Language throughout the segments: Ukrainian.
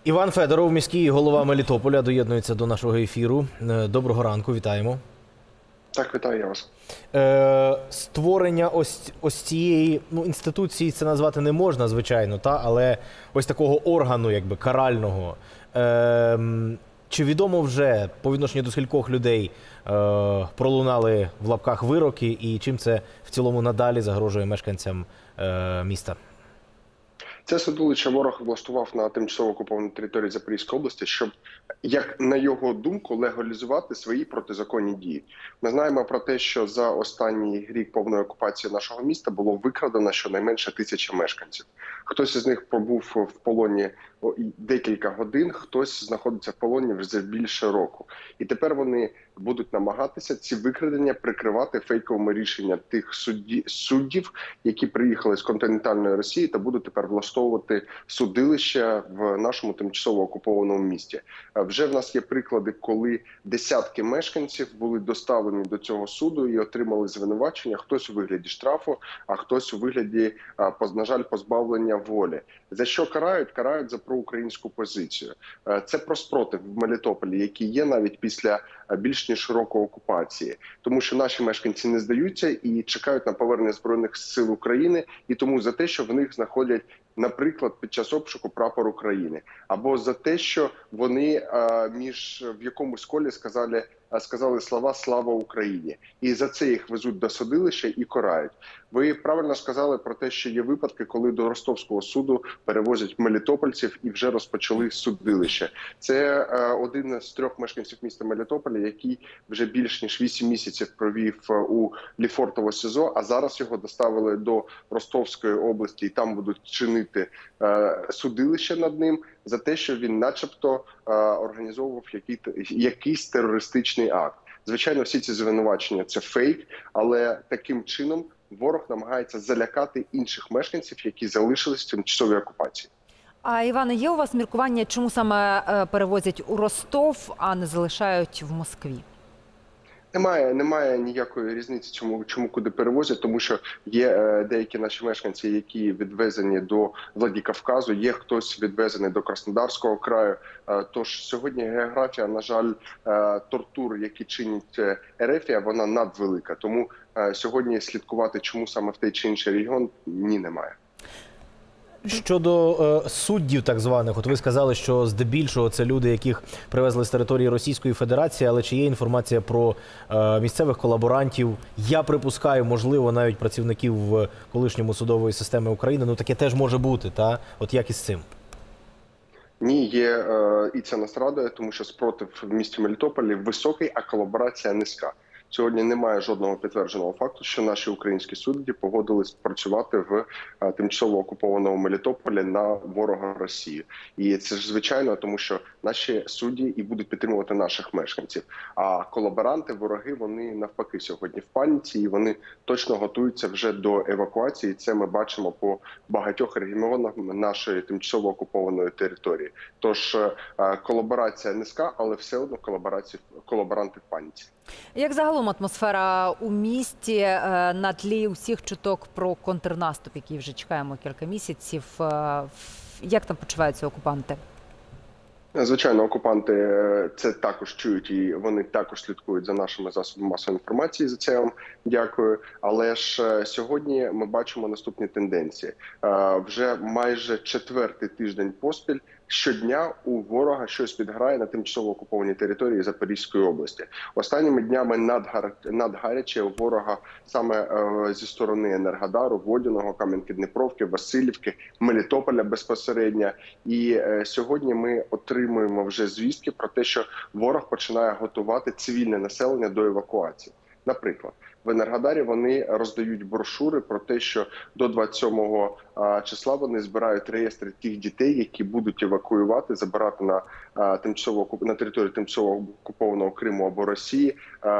Іван Федоров, міський голова Мелітополя, доєднується до нашого ефіру. Доброго ранку, вітаємо. Так, вітаю я вас. Створення ось цієї інституції, це назвати не можна, звичайно, але ось такого органу, якби карального. Чи відомо вже по відношенню до скількох людей пролунали в лапках вироки і чим це в цілому надалі загрожує мешканцям міста? Це судилище ворог влаштував на тимчасово окупованій території Запорізької області, щоб, як на його думку, легалізувати свої протизаконні дії. Ми знаємо про те, що за останній рік повної окупації нашого міста було викрадено щонайменше 1000 мешканців. Хтось із них пробув в полоні декілька годин, хтось знаходиться в полоні вже більше року. І тепер вони будуть намагатися ці викрадення прикривати фейковими рішеннями тих суддів, які приїхали з континентальної Росії та будуть тепер влаштовувати судилища в нашому тимчасово окупованому місті. Вже в нас є приклади, коли десятки мешканців були доставлені до цього суду і отримали звинувачення, хтось у вигляді штрафу, а хтось у вигляді, на жаль, позбавлення волі. За що карають? Карають за проукраїнську позицію. Це про спротив в Мелітополі, який є навіть після більш ніж року окупації. Тому що наші мешканці не здаються і чекають на повернення Збройних сил України, і тому за те, що в них знаходять, наприклад, під час обшуку прапор України. Або за те, що вони в якомусь колі сказали слова «Слава Україні». І за це їх везуть до судилища і карають. Ви правильно сказали про те, що є випадки, коли до Ростовського суду перевозять мелітопольців і вже розпочали судилище. Це один з 3 мешканців міста Мелітополя, який вже більш ніж 8 місяців провів у Лефортово СІЗО, а зараз його доставили до Ростовської області і там будуть чинити судилище над ним за те, що він начебто організовував якийсь терористичний акт. Звичайно, всі ці звинувачення – це фейк, але таким чином ворог намагається залякати інших мешканців, які залишились в тимчасовій окупації. А, Іване, є у вас міркування, чому саме перевозять у Ростов, а не залишають в Москві? Немає ніякої різниці, чому куди перевозять, тому що є деякі наші мешканці, які відвезені до Владикавказу, є хтось відвезений до Краснодарського краю. Тож сьогодні географія, на жаль, тортур, які чинить Ерефія, вона надвелика. Тому сьогодні слідкувати, чому саме в той чи інший регіон, немає. Щодо суддів так званих, от ви сказали, що здебільшого це люди, яких привезли з території Російської Федерації, але чи є інформація про місцевих колаборантів? Я припускаю, можливо, навіть працівників в колишньому судової системи України. Ну таке теж може бути, та? От як із цим? Ні, є і це нас радує, тому що спротив в місті Мелітополі високий, а колаборація низька. Сьогодні немає жодного підтвердженого факту, що наші українські судді погодились працювати в тимчасово окупованому Мелітополі на ворога Росії. І це ж звичайно, тому що наші судді і будуть підтримувати наших мешканців. А колаборанти, вороги, вони навпаки сьогодні в паніці, і вони точно готуються вже до евакуації. Це ми бачимо по багатьох регіонах нашої тимчасово окупованої території. Тож колаборація низька, але все одно колаборанти в паніці. Як загалом атмосфера у місті на тлі усіх чуток про контрнаступ, який вже чекаємо кілька місяців? Як там почуваються окупанти? Звичайно, окупанти це також чують і вони також слідкують за нашими засобами масової інформації. За це я вам дякую. Але ж сьогодні ми бачимо наступні тенденції. Вже майже 4-й тиждень поспіль щодня у ворога щось підграє на тимчасово окупованій території Запорізької області. Останніми днями надгаряче у ворога саме зі сторони Енергодару, Водяного, Кам'янки-Дніпровки, Васильівки, Мелітополя безпосередньо. І сьогодні ми отримуємо вже звістки про те, що ворог починає готувати цивільне населення до евакуації. Наприклад, в Енергодарі вони роздають брошури про те, що до 27 числа вони збирають реєстри тих дітей, які будуть евакуювати, забирати на територію тимчасово окупованого Криму або Росії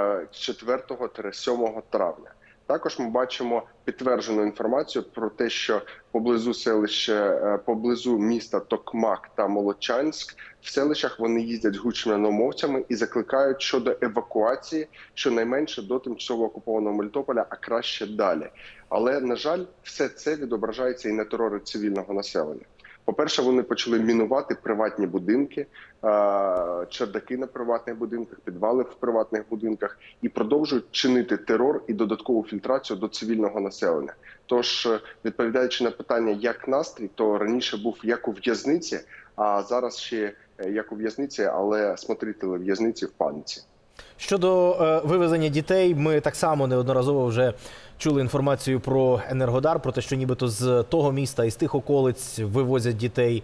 4-7 травня. Також ми бачимо підтверджену інформацію про те, що поблизу міста Токмак та Молочанськ в селищах вони їздять з гучномовцями і закликають щодо евакуації щонайменше до тимчасово окупованого Мелітополя, а краще далі. Але, на жаль, все це відображається і на терорі цивільного населення. По-перше, вони почали мінувати приватні будинки, чердаки на приватних будинках, підвали в приватних будинках і продовжують чинити терор і додаткову фільтрацію до цивільного населення. Тож, відповідаючи на питання, як настрій, то раніше був як у в'язниці, а зараз ще як у в'язниці, але смотрителі в'язниці в паніці. Щодо вивезення дітей, ми так само неодноразово вже чули інформацію про Енергодар, про те, що нібито з того міста і з тих околиць вивозять дітей.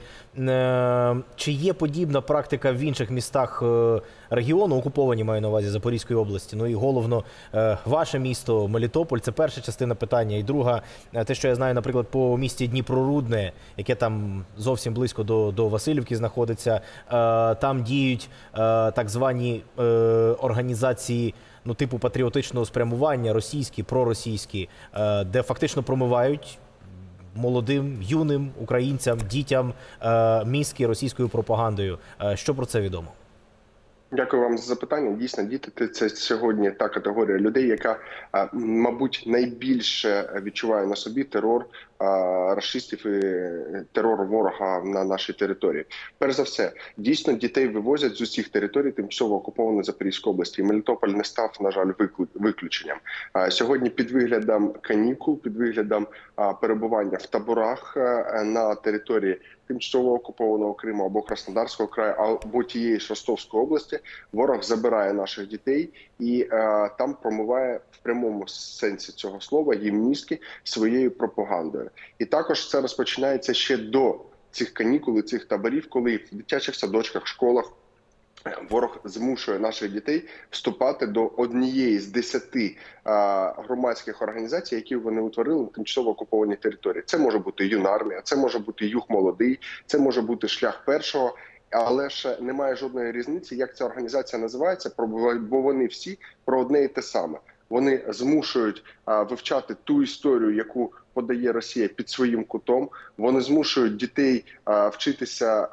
Чи є подібна практика в інших містах регіону, окуповані, маю на увазі, Запорізької області? Ну і головно, ваше місто, Мелітополь, це перша частина питання. І друга, те, що я знаю, наприклад, по місті Дніпрорудне, яке там зовсім близько до Васильівки знаходиться, там діють так звані організації, ну, типу патріотичного спрямування, російські, проросійські, де фактично промивають молодим, юним українцям, дітям мізки російською пропагандою. Що про це відомо? Дякую вам за запитання. Дійсно, діти – це сьогодні та категорія людей, яка, мабуть, найбільше відчуває на собі терор рашистів і терор ворога на нашій території. Перш за все, дійсно, дітей вивозять з усіх територій тимчасово окупованої Запорізької області. І Мелітополь не став, на жаль, виключенням. Сьогодні під виглядом канікул, під виглядом перебування в таборах на території тимчасово окупованого Криму або Краснодарського краю, або тієї ж Ростовської області, ворог забирає наших дітей і там промиває в прямому сенсі цього слова їм мізки своєю пропагандою. І також це розпочинається ще до цих канікул, цих таборів, коли в дитячих садочках, школах ворог змушує наших дітей вступати до однієї з 10 громадських організацій, які вони утворили на тимчасово окупованій території. Це може бути Юнармія, це може бути Юг Молодий, це може бути Шлях Першого. Але ж немає жодної різниці, як ця організація називається, бо вони всі про одне і те саме. Вони змушують вивчати ту історію, яку подає Росія під своїм кутом. Вони змушують дітей вчитися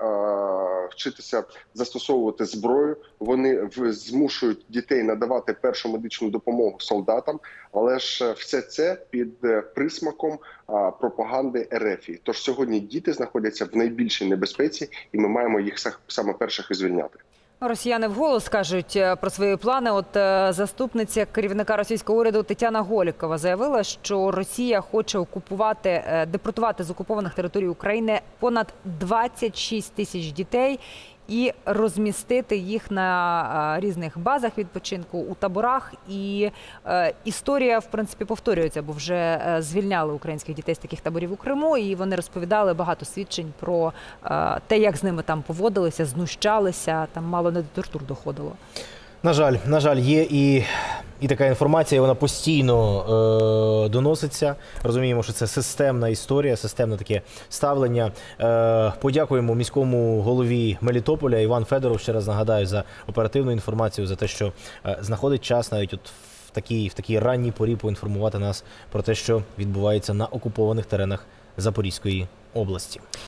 застосовувати зброю. Вони змушують дітей надавати першу медичну допомогу солдатам. Але ж все це під присмаком пропаганди РФ. Тож сьогодні діти знаходяться в найбільшій небезпеці, і ми маємо їх саме перших і звільняти. Росіяни вголос кажуть про свої плани. От заступниця керівника російського уряду Тетяна Голікова заявила, що Росія хоче депортувати з окупованих територій України понад 26 тисяч дітей і розмістити їх на різних базах відпочинку, у таборах. І історія, в принципі, повторюється, бо вже звільняли українських дітей з таких таборів у Криму, і вони розповідали багато свідчень про те, як з ними там поводилися, знущалися, там мало не до тортур доходило. На жаль, є і така інформація, вона постійно доноситься. Розуміємо, що це системна історія, системне таке ставлення. Подякуємо міському голові Мелітополя Іван Федоров, ще раз нагадаю, за оперативну інформацію, за те, що знаходить час навіть от в такій ранній порі поінформувати нас про те, що відбувається на окупованих теренах Запорізької області.